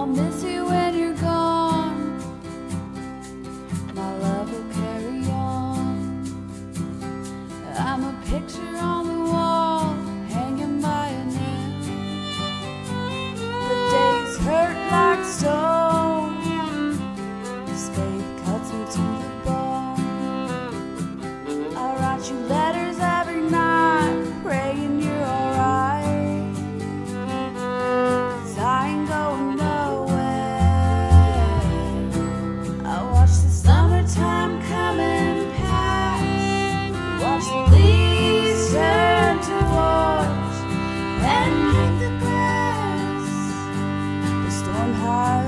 I'll miss you when you're gone. My love will carry on. I'm a picture on the wall, hanging by a nail. The days hurt like stone. This fate cuts me to the bone. I write you letters every night, praying you're alright. 'Cause I ain't going nowhere. I watch the summertime come and pass, watch the leaves turn to orange and hang the grass. The storm hides